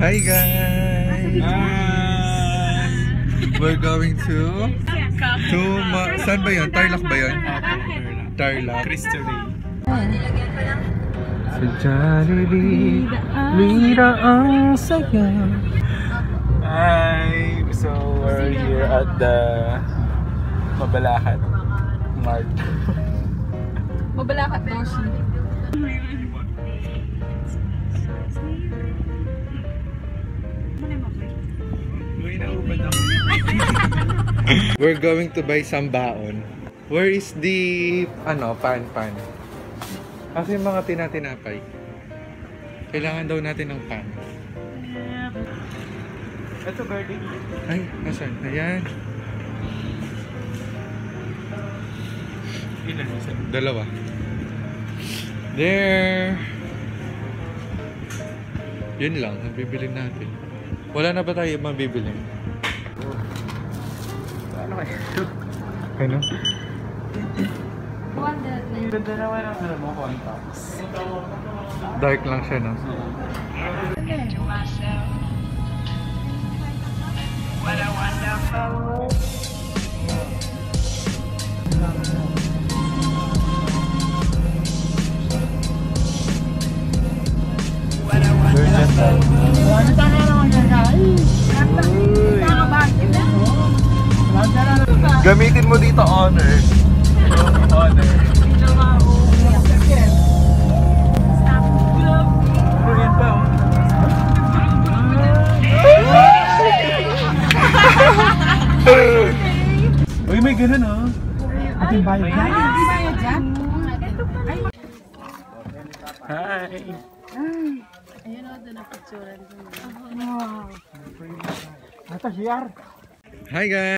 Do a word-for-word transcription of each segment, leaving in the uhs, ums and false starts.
Hi guys! Hi! We're going to... to ma saan ba yun? Tarlac ba yun? Tarlac. Cristo Rey. Sa Jollibee, lira ang saya. Hi! So we're here at the Mabalacat Mart. Mabalacat daw siya. We're going to buy some baon. Where is the ano, pan pan? Kasi mga tinatinapay. Kailangan daw natin ng pan. Ito birthday. Ay, nasan? Ayan. Ilan isa? Dalawa. There. Yun lang, nabibili natin. Wala na ba tayo mabibili? Ano kayo? Ano? Ganda naman ang ano mo, contacts. Dark lang siya, no? What a wonderful Gamitin mo dito honor. Honor. Uy, may ganun oh. Ating bayad dyan. Hindi bayad dyan? Hi! Ayun o, doon ang picturean doon. Wow! Ito siya. Hi guys!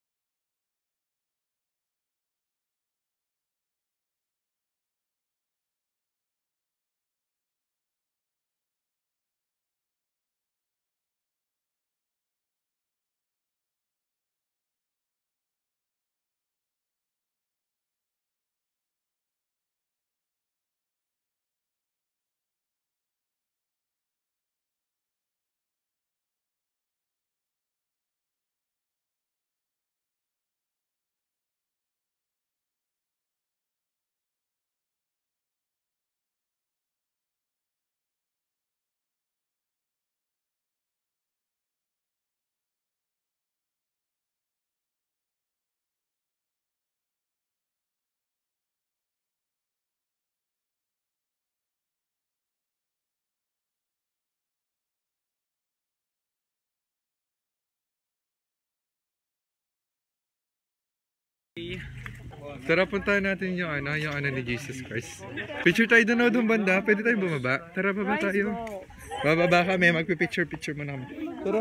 Tara, puntahan natin yung ano, yung ano ni Jesus Christ. Picture tayo doon, doon banda. Pwede tayo bumaba. Tara, baba tayo. Bababa kami, magpipicture-picture mo naman. Tara.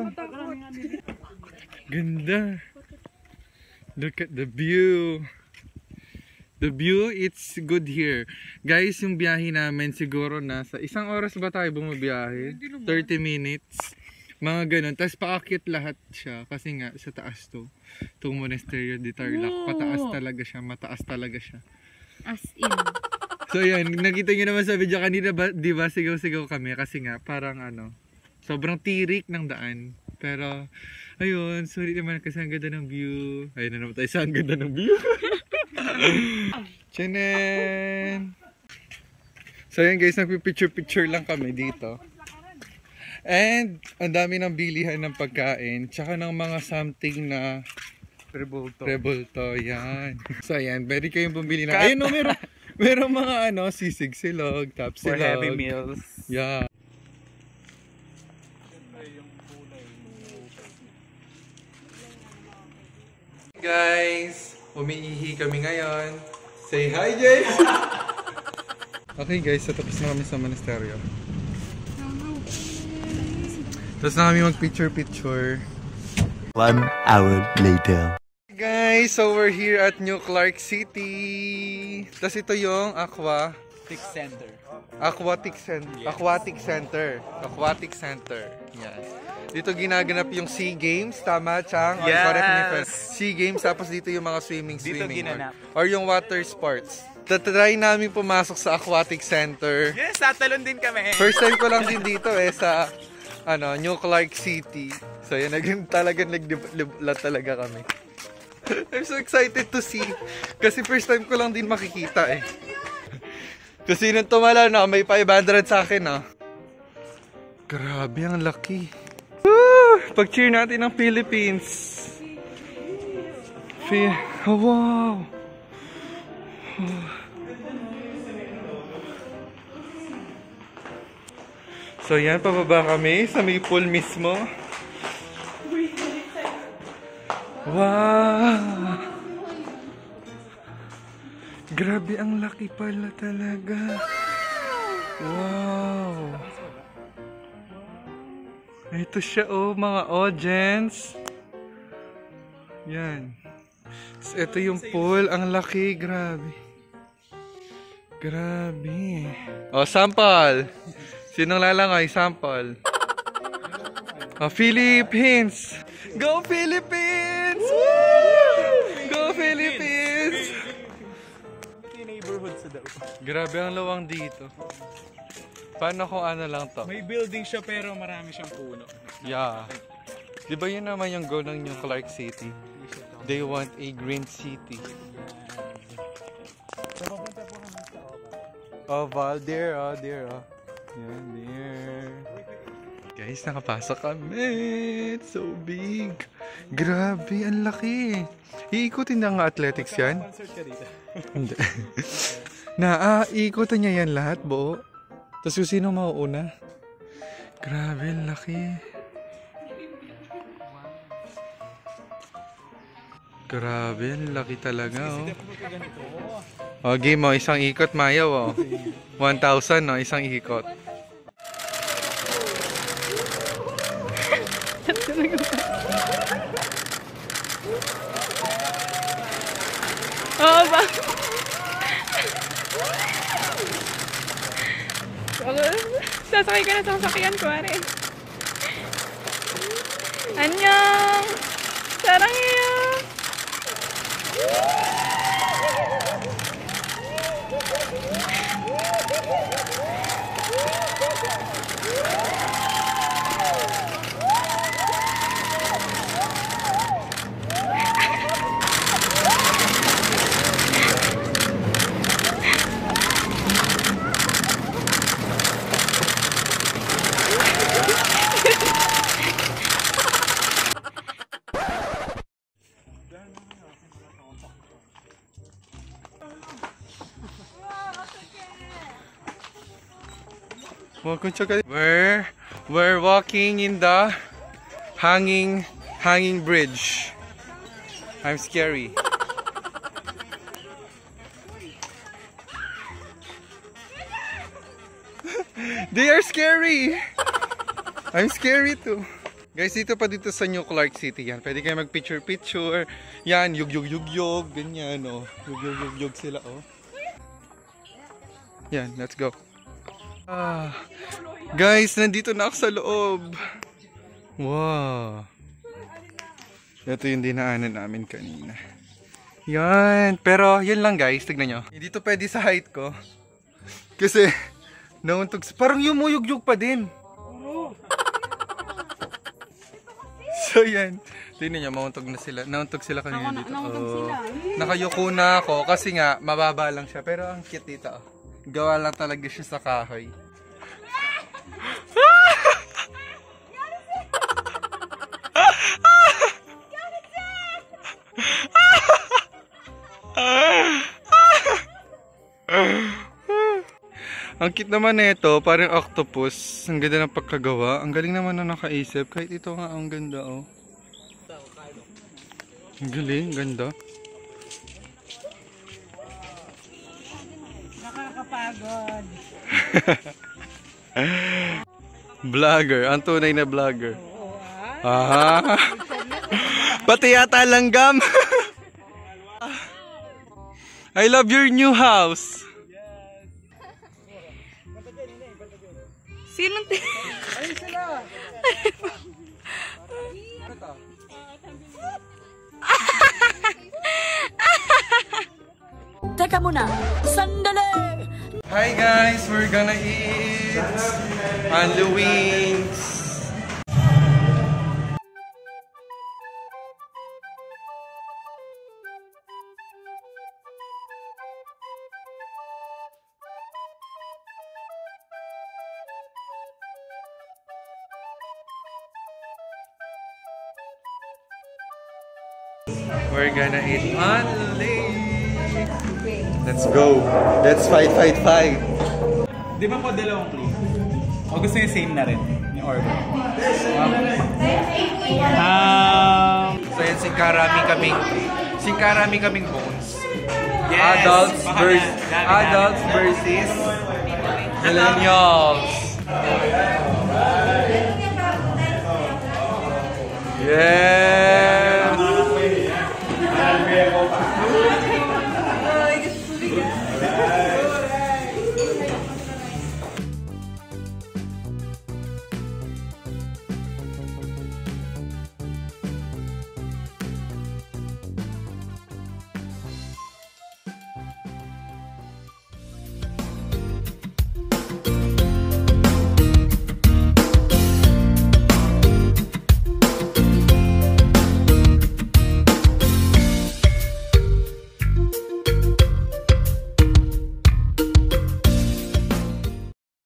Ganda. Look at the view. The view, it's good here. Guys, yung biyahe namin siguro nasa isang oras ba tayo bumabiyahe? thirty minutes. Mga ganun. Tapos paakit lahat siya. Kasi nga, sa taas to. Itong Monasterio de Tarlac. Pataas talaga siya. Mataas talaga siya. As in. So yan, nakita nyo naman sa video kanina, ba, di ba sigaw-sigaw kami? Kasi nga, parang ano, sobrang tirik ng daan. Pero, ayun, sorry naman kasi ang ganda ng view. Ayun na naman tayo sa ang ganda ng view. Tchanen! So yan guys, nagpipicture-picture lang kami dito. And, ang dami ng bilihan ng pagkain, tsaka ng mga something na Rebulto. Rebulto, yan. So yan, pwede kayong bumili na. Ayun no, meron, meron mga ano, sisig silog, tap For silog. heavy meals. Yeah. Guys, umiihi kami ngayon. Say hi, Jay! Okay guys, so tapos na kami sa monasteryo. Tapos na kami mag-picture-picture. One hour later. Guys, so we're here at New Clark City. Tapos ito yung Aqua... Center. Aquatic Center. Yes. Aquatic Center. Aquatic Center. Yan. Dito ginaganap yung SEA Games. Tama, Chang? Yes. Correct me if SEA Games. Tapos dito yung mga swimming-swimming. Dito ginanap. Or, or yung water sports. Tatry namin pumasok sa Aquatic Center. Yes, tatalon din kami. First time ko lang din dito eh sa ano, New Clark City. So yan, naging talagang naglibla talaga kami. I'm so excited to see. Kasi first time ko lang din makikita eh. Kasi nung tumala na, may five hundred sa akin ah. Grabe, ang laki. Woo! Pag-cheer natin ng Philippines. Fe oh, wow! Oh. So yan, pababa kami sa may pool mismo. Wow! Grabe, ang laki pala talaga. Wow! Ito siya oh, mga audience. Yan. So, ito yung pool. Ang laki. Grabe. Grabe. Oh, sample. Sinong lalangay? Sample. Oh, Philippines. Go Philippines! Woo! Go Philippines! Neighborhood sa daw. Grabe ang lawang dito. Paano kung ano lang to? May building siya pero marami siyang puno. Yeah. Di ba yun naman yung goal ng New Clark City? They want a green city. So, papunta po kami sa Oval. Oval, there, oh, there, oh. Yan, there. Guys, nakapasok kami. It's so big. Grabe, ang laki. Iikutin na nga athletics yan? Concert ka dito. Hindi. Na, ah, iikutin niya yan lahat, buo. Tapos kung sino mauuna? Grabe, ang laki. Grabe, ang laki talaga, oh. O, game mo, isang ikot, mayaw, oh. one thousand, no, isang ikot. Oo ba? Sasakay ka na sa sasakyan ko, are. Annyeong! Sarangheyo! We're we're walking in the hanging hanging bridge. I'm scary. They are scary. I'm scary too. Guys, dito pa dito sa New Clark City yan. Pwede kayo mag-picture-picture. Yan, yug-yug-yug-yug. Ganyan, oh. Yug-yug-yug-yug sila, oh. Yan, let's go. Ah, guys, nandito na ako sa loob. Wow. Ito yung dinaanan namin kanina. Yan. Pero, yun lang guys. Tignan nyo. Hindi to pwede sa height ko. Kasi, nauntog. Parang yumuyug-yug pa din. So, yan. Tignan nyo, mauntog na sila. Nauntog sila kanina dito. Oh. Nakayuko na ako. Kasi nga, mababa lang siya. Pero, ang cute dito. Oh. Gawa lang talaga siya sa kahoy. Ang cute naman nito, parang octopus. Ang ganda ng pagkagawa. Ang galing naman na nakaisip. Kahit ito nga, ang ganda, oh. Ang galing, ganda. Nakakapagod. Vlogger, ang tunay na vlogger. Ah. Pati yata langgam. I love your new house. Sinong ti... Ayun sila. Teka muna, sandali! Hi guys, we're gonna eat Halloween's We're gonna eat only. Let's go. Let's fight, fight, fight. Di ba po dalawang plate? O gusto niyo same na rin yung order? Um, So yan, singkarami kaming, singkarami kaming bones. Yes! Adults Baka versus, na, dami, dami. adults versus millennials. Yeah!